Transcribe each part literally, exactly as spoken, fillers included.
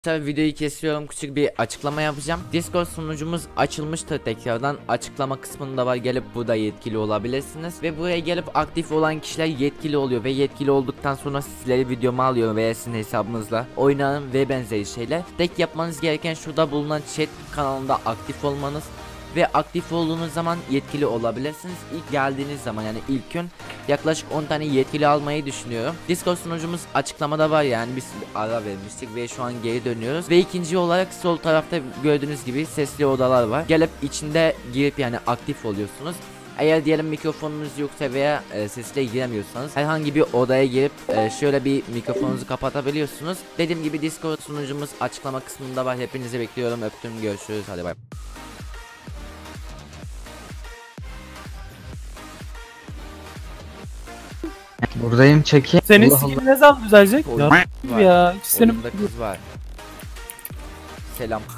Tabii videoyu kesiyorum, küçük bir açıklama yapacağım. Discord sunucumuz açılmıştır tekrardan. Açıklama kısmında var, gelip burada yetkili olabilirsiniz. Ve buraya gelip aktif olan kişiler yetkili oluyor. Ve yetkili olduktan sonra sizleri videoma alıyorum veya sizin hesabınızla oynarım ve benzeri şeyler. Tek yapmanız gereken şurada bulunan chat kanalında aktif olmanız. Ve aktif olduğunuz zaman yetkili olabilirsiniz. İlk geldiğiniz zaman, yani ilk gün yaklaşık on tane yetkili almayı düşünüyorum. Discord sunucumuz açıklamada var, yani biz ara vermiştik ve şu an geri dönüyoruz. Ve ikinci olarak sol tarafta gördüğünüz gibi sesli odalar var. Gelip içinde girip yani aktif oluyorsunuz. Eğer diyelim mikrofonunuz yoksa veya e, sesle giremiyorsanız herhangi bir odaya girip e, şöyle bir mikrofonunuzu kapatabiliyorsunuz. Dediğim gibi Discord sunucumuz açıklama kısmında var. Hepinizi bekliyorum. Öptüm, görüşürüz, hadi bay. Buradayım, çeki. Senin Allah skin ne zaman düzelecek? Oyun Ya var. ya senin Oyunda kız var. Selam.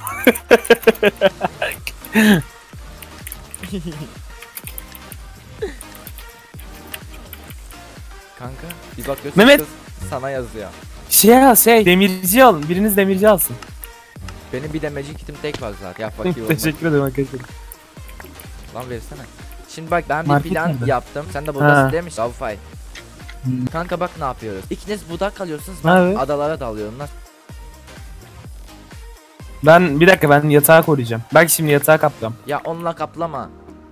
Kanka bir bakıyorsun Mehmet. kız sana yazıyor. şey al şey demirci alın. Biriniz demirci alsın. Benim bir de magic kitim tek var zaten. Yap bakayım. Teşekkür ederim arkadaşlar. Lan versene. Şimdi bak ben bir Market plan nerede? yaptım. Sen de buradasın Ha. değil mi? Wi-Fi. Hmm. Kanka bak ne yapıyoruz. İkiniz burada kalıyorsunuz. Ben Evet. adalara dalıyorum. Nasıl? Ben bir dakika ben yatağı koruyacağım. Bak şimdi yatağı kaplam. Ya onunla kaplama.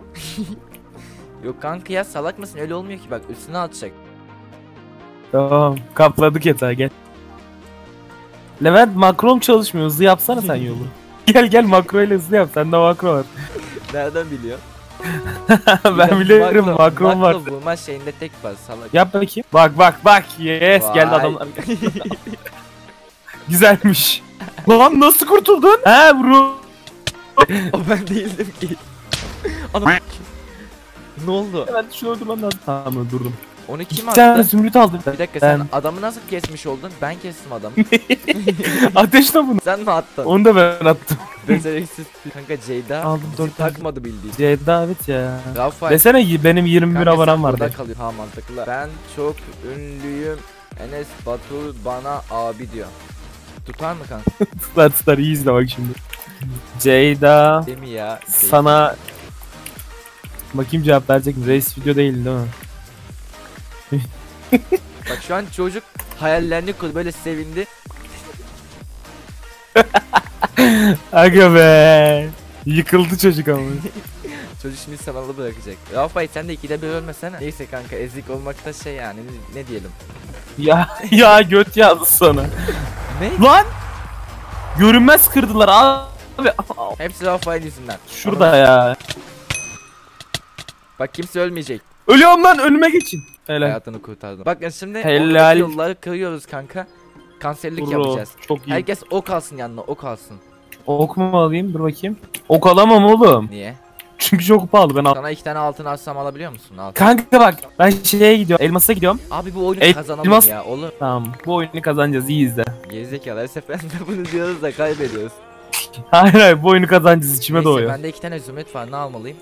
Yok kanka ya, salak mısın? Öyle olmuyor ki, bak üstüne atacak. Tamam kapladık yatağı, gel. Levent makrom çalışmıyor, hızlı yapsana sen yolu. Gel gel makro ile hızlı yap, sende makro var. Nereden biliyor? Ben biliyorum makrom var. Makro vurma şeyinde tek var, salak. Yap bakayım. Bak bak bak, yes Vay. geldi adamlar. Güzelmiş. Lan nasıl kurtuldun? He bro. O ben değildim ki. Ana. Ne oldu? Ben şunu öldürmem lazım. Tamam öldürdüm. Onu kim Bir tane attı? zümrüt aldım. Bir dakika, Ben- sen adamı nasıl kesmiş oldun? Ben kestim adamı. Ateşle bunu. Sen mi attın? Onu da ben attım. Beceriksiz. Kanka Ceyda Aldım dört tane. takmadı bildiğin. Ceyda evet ya. Rafael. Desene y- benim yirmi bir Kanka sen abonem burada vardı. kalıyor. Ha, mantıklı. Ben çok ünlüyüm. Enes Batur bana abi diyor. Tutar mı kanka? Tutar tutar, iyi izle bak şimdi. Ceyda Değil mi ya? sana bakayım cevap verecek mi? Reis video değil değil mi? Bak şu an çocuk hayallerini kurdu, böyle sevindi. Aga be. Yıkıldı çocuk ama. Çocuk şimdi sanalı bırakacak. Rafael sen de ikide bir ölmesene. Neyse kanka, ezik olmakta şey yani, ne, ne diyelim. ya ya göt yazdı sana. Ne? Lan! Görünmez kırdılar abi. Hepsi Rafael yüzünden. Şurada ya. Bak kimse ölmeyecek. Ölüyorum lan, önüme geçin. Helal. Hayatını kurtardım. Bakın şimdi Helal. oradaki yolları kırıyoruz kanka. Kanserlik Bro, yapacağız. çok iyi. Herkes ok alsın yanına, ok alsın. Ok mu alayım? Dur bakayım. Ok alamam oğlum. Niye? Çünkü çok pahalı, ben al. Sana iki tane altın alsam alabiliyor musun? Al. Kanka bak, ben şeye gidiyorum. Elmas'a gidiyorum. Abi bu oyunu Ey, kazanalım Elmas- ya, olur. Tamam. Bu oyunu kazanacağız, iyi izle. Gerizekalı, her seferinde bunu diyoruz da kaybediyoruz. Hayır hayır, bu oyunu kazanacağız, içime Neyse, doğuyor. bende iki tane zümrüt var, ne almalıyım?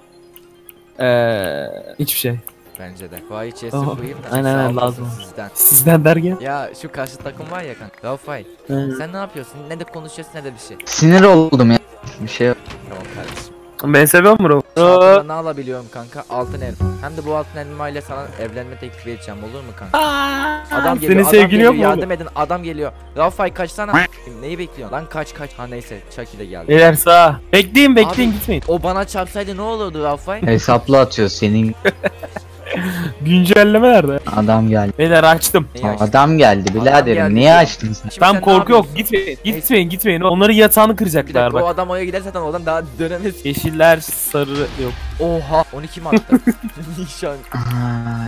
Eee hiçbir şey. Bence de. Vay içerisi Tamam. koyayım da. Aynen, sağ aynen, olasın lazım. Sizden. Sizden derken. Ya şu karşı takım var ya kanka. Rafael. Hı. Sen ne yapıyorsun? Ne de konuşuyorsun ne de bir şey. Sinir oldum ya. Bir şey yok. Tamam kardeşim. Ben seviyorum bro. Altından ne alabiliyorum kanka? Altın elma. Hem de bu altın elma ile sana evlenme teklifi edeceğim, olur mu kanka? Adam geliyor, Senin adam sevgilin geliyor, yok mu yardım oğlum? edin, adam geliyor. Rafael kaçsana. Neyi bekliyorsun? Lan kaç kaç. Ha neyse, Chucky de geldi. Beyler sağ. Bekleyin bekleyin, Abi- gitmeyin. O bana çarpsaydı ne olurdu Rafael? Hesaplı atıyor senin. Güncelleme nerede? Adam geldi. Beyler açtım. Neyi açtın? Adam geldi Adam biraderim. geldi. Niye açtın sen? Şimdi Tam sen ne korku yok, yapıyorsun? gitmeyin gitmeyin gitmeyin. Onların yatağını Bir kıracaklar dakika, o bak. adam oraya gider zaten, oradan daha dönemez. Yeşiller sarı yok. Oha, onu kim attı? Nişan. Aa.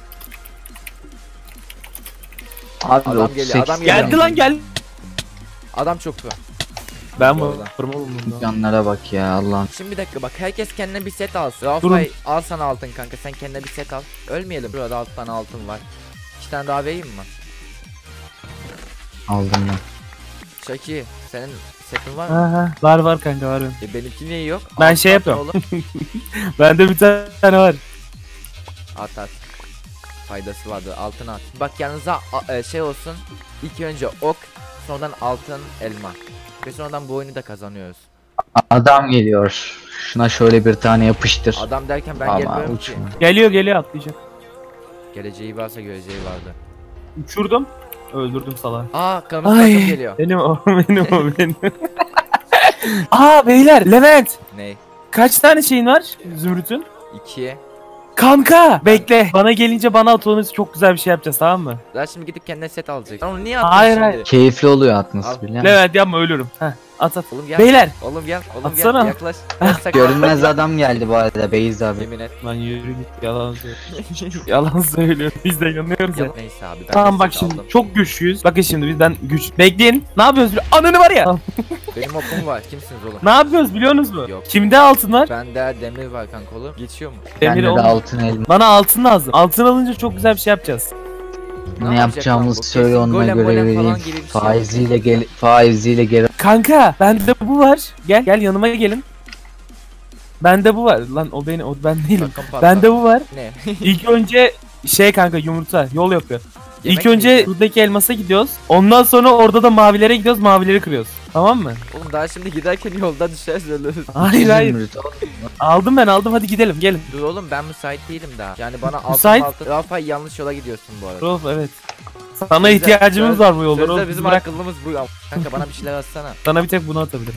Abi Adam otuz geliyor, sekiz adam geliyor. Geldi lan gel. Adam çok pro. Ben Bu varım arada. oğlum bunda. Canlara bak ya Allah'ım. Şimdi bir dakika bak, herkes kendine bir set alsın. Durun. Rafael al sana altın kanka, sen kendine bir set al. Ölmeyelim. Burada altı tane altın var. İki tane daha vereyim mi? Aldım ben. Chucky, senin setin var mı? Aha, var var kanka var. benim. E, benimki niye yok? Ben At, şey at yapıyorum. oğlum. Bende bir tane var. At at. faydası vardı. Altın at. Bak yanınıza a- e, şey olsun. İlk önce ok, sonradan altın elma. Ve sonradan bu oyunu da kazanıyoruz. Adam geliyor. Şuna şöyle bir tane yapıştır. Adam derken ben Vallahi gelmiyorum ki. uçma. Geliyor geliyor atlayacak. Geleceği varsa göreceği vardı. Uçurdum. Öldürdüm salağı. Aa kanımız takım geliyor. Benim o benim o benim. Aa beyler Levent. Ney? Kaç tane şeyin var Zümrüt'ün? İkiye. Kanka bekle. Bana gelince bana at onu çok güzel bir şey yapacağız tamam mı? Daha şimdi gidip kendine set alacak. Sen onu niye attın Hayır, şimdi? hayır. Keyifli oluyor atması Al. biliyor musun? Levent yapma ölürüm. Heh at at. Oğlum gel. Beyler. Oğlum gel. Oğlum Atsana. gel. Yaklaş. Yaklaş. Görünmez adam geldi bu arada Beyz abi. Yemin et. Lan yürü git yalan söylüyor. Yalan söylüyor. Biz de yanıyoruz ya. Neyse abi ben Tamam de bak set şimdi aldım. çok güçlüyüz. Bakın şimdi bizden güç. Bekleyin. Ne yapıyoruz? biliyor- Ananı var ya. Benim okum var. Kimsiniz oğlum? Ne yapıyoruz biliyorsunuz mu? Yok. Kimde altın var? Bende demir var kanka oğlum. Geçiyor mu? Demir Bende de olmuyor. altın elma. Bana altın lazım. Altın alınca çok güzel bir şey yapacağız. Ne, yapacak lan yapacağımızı bu? söyle Kesin onunla golem, göre golem falan vereyim. gibi bir şey Faiziyle gel faiziyle gel. Kanka bende bu var. Gel gel yanıma gelin. Bende bu var. Lan o beni o ben değilim. Sakın patla. Bende bu var. Ne? İlk önce şey kanka yumurta yol yapıyor. Yemek İlk önce yiyeceğiz. buradaki elmasa gidiyoruz. Ondan sonra orada da mavilere gidiyoruz. Mavileri kırıyoruz. Tamam mı? Oğlum daha şimdi giderken yolda düşeriz ölürüz. Hayır hayır. Zümrüt, oğlum. Aldım ben aldım hadi gidelim gelin. Dur oğlum ben müsait değilim daha. Yani bana altın Müsait- altın. Rafa yanlış yola gidiyorsun bu arada. Rolf evet. Sana ihtiyacımız var bu yolda. Sözde Rolf, bizim bırak. akıllımız bu. ya. Kanka bana bir şeyler atsana. Sana bir tek bunu atabilirim.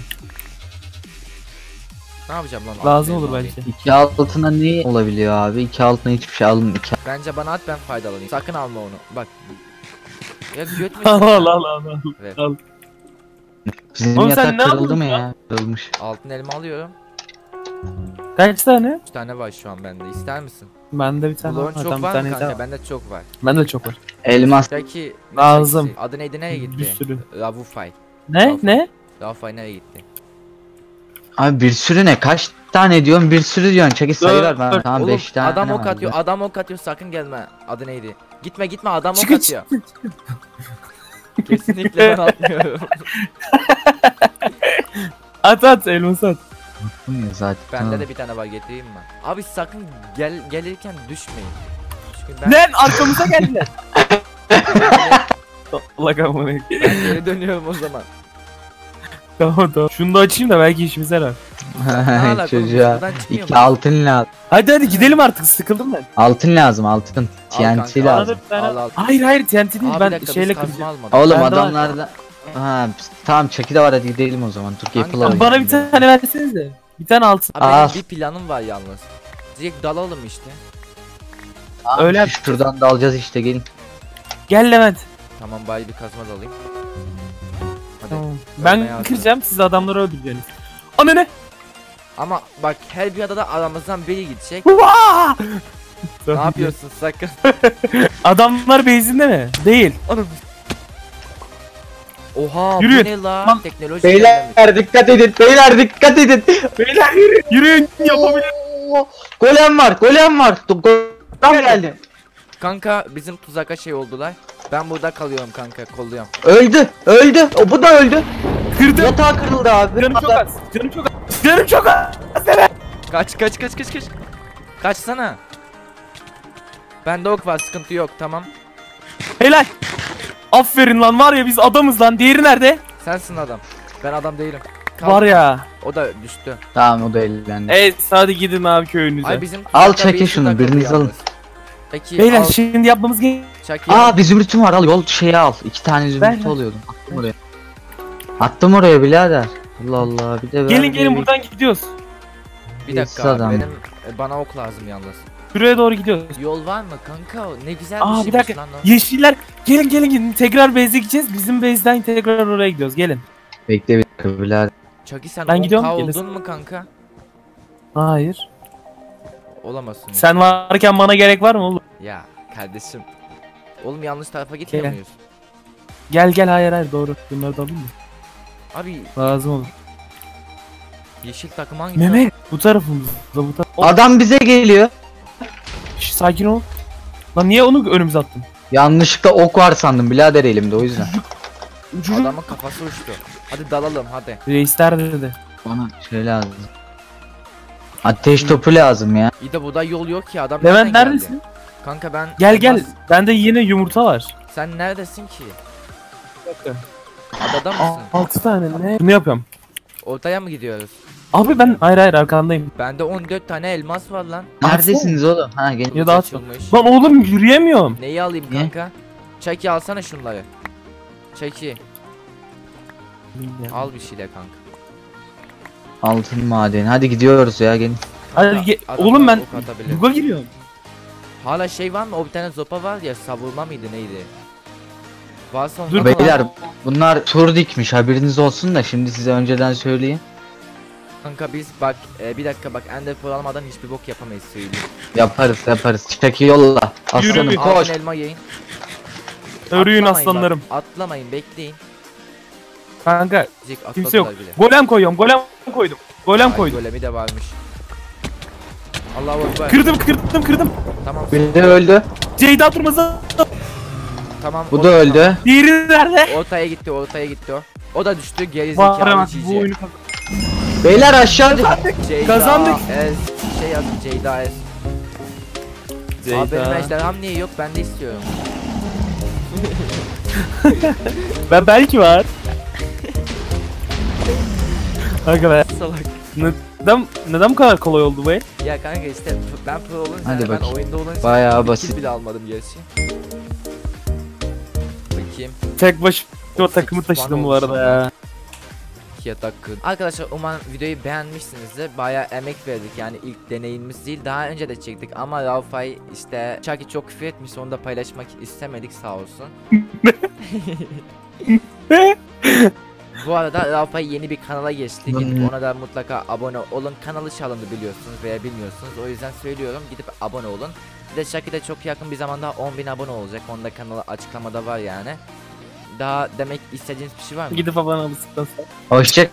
Ne yapacağım lan? Lazım altın olur elma belki. İki altına ne olabiliyor abi? İki altına hiçbir şey alın. İki... Bence bana at ben faydalanayım. Sakın alma onu. Bak. Ya göt mü? Al al al al. Evet. al. Bizim Oğlum sen yatak ne kırıldı yapıyorsun mı ya? ya? Kırılmış. Altın elma alıyorum. Kaç tane? üç tane var şu an bende. İster misin? Bende bir tane Bulon var. çok Tamam, bir var tane mı kanka? yeter. Bende çok var. Bende çok var. Elmas. Peki Lazım. adı neydi nereye gitti? Bir sürü. Ravufay. Ne? Tamam. Ne? Ravufay nereye gitti? Abi bir sürü ne? Kaç tane diyorsun? Bir sürü diyorsun. Çeki sayı ver ben. Dört. Tamam Oğlum beş tane adam ok var. atıyor, adam ok atıyor sakın gelme. Adı neydi? Gitme gitme adam ok Çıkı atıyor. Kesinlikle ben atmıyorum. At at elmas at. Bu ne zaten? Bende de bir tane var getireyim mi? Abi sakın gel gelirken düşmeyin. Çünkü ben, Lan arkamıza geldiler. Allah kahretsin. ben geri dönüyorum o zaman. Tamam tamam. Şunu da açayım da belki işimize yarar. Ne alaka oğlum, Çocuğa. buradan çıkmıyor İki mu? altın lazım. Hadi hadi gidelim artık sıkıldım ben. Altın lazım altın. Al T N kanka, T al. lazım. Bana da bir tane- Al, al. Hayır hayır T N T değil Abi bir ben dakika, şeyle biz kazma kıracağım. almadık. Oğlum Ben de var. adamlarda... Ha tamam Çeki de var hadi gidelim o zaman. Dur yapılalım. Kanka, Bana bir tane versenize. Bir tane altın. Abi Al. benim bir planım var yalnız. Direkt dalalım işte. Öyle yap. Şuradan da alacağız işte gelin. Gel Levent. Tamam bari bir kazma da alayım. Hadi. Tamam. Ölmeye Ben hazır. kıracağım siz adamları öldüreceksiniz. Ana ne? Ama bak her bir adada aramızdan biri gidecek. Vaa! Ne yapıyorsun sakın? Adamlar base'inde mi? Değil. Oha Yürüyün. bu ne la? Lan, Teknoloji Beyler ilerlemiş. dikkat edin. Beyler dikkat edin. Beyler yürü. Yürüyün yapabilir. Oo, Golem var. Golem var. Do- Golem geldi. Kanka bizim tuzaka şey oldular. Ben burada kalıyorum kanka kolluyorum. Öldü. Öldü. O bu da öldü. Kırdım. Yatağı kırıldı abi. Canım çok az. Canım çok az. Canım çok az. Kaç kaç kaç kaç kaç. Kaçsana. Bende ok var sıkıntı yok tamam. Helal. Aferin lan var ya biz adamız lan. Diğeri nerede? Sensin adam. Ben adam değilim. Kal- Var ya. O da düştü. Tamam o da ellendi. Evet hadi gidin abi köyünüze. Ay bizim Al tuzakta çekin bir şunu, takıldı biriniz yalnız. alın. Peki Beyler al. şimdi yapmamız gereken Chucky'yi Aa al. bir zümrütüm var al yol şeyi al. İki tane Ver, zümrüt ver. oluyordum. Attım oraya. Attım oraya birader. Allah Allah bir de ver. gelin gelin bir- buradan gidiyoruz. Bir Yes, dakika abi, adam. benim e, bana ok lazım yalnız. Şuraya doğru gidiyoruz. Yol var mı kanka? Ne güzel Aa bir bir şeymiş dakika. lan o. Yeşiller gelin gelin gelin tekrar base'e gideceğiz. Bizim base'den tekrar oraya gidiyoruz. Gelin. Bekle bir dakika birader. Chucky sen Ben on K gidiyorum, oldun gelirsin. mu kanka? Hayır. Olamazsın. Sen varken bana gerek var mı oğlum? Ya kardeşim. Oğlum yanlış tarafa gitmiyor Gel. muyuz? Gel gel hayır hayır doğru. Bunları da alayım mı? Abi Lazım olur. yeşil takım hangisi? Mehmet bu tarafımızda bu taraf. Adam bize geliyor. Şş, sakin ol. Lan niye onu önümüze attın? Yanlışlıkla ok var sandım birader elimde o yüzden. Uçurum. Adamın kafası uçtu. Hadi dalalım hadi. Reisler dedi. Bana şey lazım. Ateş topu lazım ya. İyi de burada yol yok ki adam Levent nereden geldi? neredesin? Kanka ben... Gel gel. Olmaz. Bende yine yumurta var. Sen neredesin ki? Bir dakika. Adada mısın? altı tane ne? Bunu yapıyorum. Ortaya mı gidiyoruz? Abi ben hayır hayır arkandayım. Bende on dört tane elmas var lan. Neredesiniz oğlum? Ha gelin. Ya da atma. Açılmış. Lan oğlum yürüyemiyorum. Neyi alayım Niye? kanka? Chucky alsana şunları. Chucky al bir şeyler kanka. Altın madeni. Hadi gidiyoruz ya gelin. Hadi Kanka, ge- adamlar oğlum ben ok atabilir. buga giriyorum. Hala şey var mı? O bir tane zopa var ya, savurma mıydı neydi? Varsa onu Dur, bana- Beyler bunlar tur dikmiş haberiniz olsun da şimdi size önceden söyleyeyim. Kanka biz bak e, bir dakika bak, ender pearl almadan hiçbir bok yapamayız söyleyeyim. Yaparız yaparız. Çaki yolla. Aslanım bir. koş. Altın elma yiyin. Örüyün Atlamayın aslanlarım. bak, atlamayın, bekleyin. Kanka Diyecek, kimse yok. atladılar bile. Golem koyuyorum. Golem koydum. Golem Ay, koydum. golemi de varmış. Allahu ekber. Kırdım kırdım kırdım. Tamam. Biri de öldü. Ceyda durmazı. Tamam. Bu o- da öldü. Diğeri nerede? Ortaya gitti, ortaya gitti o. O da düştü, gerizekalı Var bak bu cici. oyunu kazandık. Beyler aşağı. Ceyda Kazandık. Ez, şey yaz, Ceyda Ez. Abi benim ejderham niye yok, ben de istiyorum. Ben belki var. Kanka be. Salak. Neden, neden bu kadar kolay oldu bu el? Ya kanka işte ben pro olunca, Hadi ben bakayım. oyunda olunca Bayağı kill basit. bile almadım gerçi. Bakayım. Tek başıma o takımı Sekiz taşıdım bu puan arada ya. İki yatak kır. Arkadaşlar umarım videoyu beğenmişsinizdir. Bayağı emek verdik, yani ilk deneyimimiz değil. Daha önce de çektik ama Raufay işte Chucky çok küfür etmiş, onu da paylaşmak istemedik, sağ olsun. Bu arada Raufay yeni bir kanala geçti. Gidip ona da mutlaka abone olun. Kanalı çalındı biliyorsunuz veya bilmiyorsunuz. O yüzden söylüyorum, gidip abone olun. Bir de Chucky de çok yakın bir zamanda on bin abone olacak. Onda kanalı açıklamada var yani. Daha demek istediğiniz bir şey var mı? Gidip abone alırsan sen. Hoşça.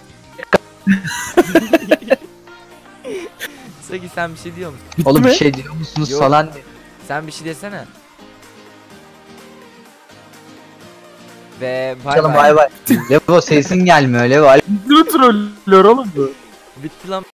Chucky sen bir şey diyor musun? Bitti Oğlum mi? bir şey diyor musunuz Yok. falan. Sen bir şey desene. Ve bay Canım bay. bay bay. Levo sesin gelmiyor Levo. Bitti mi trollüyor oğlum bu? Bitti lan.